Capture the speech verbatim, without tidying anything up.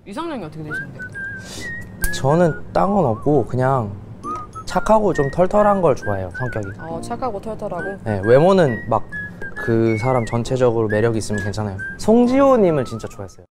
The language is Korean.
이상형이 어떻게 되시는데요? 저는 딴 건 없고 그냥 착하고 좀 털털한 걸 좋아해요, 성격이. 어, 착하고 털털하고? 네, 외모는 막 그 사람 전체적으로 매력이 있으면 괜찮아요. 송지효님을 진짜 좋아했어요.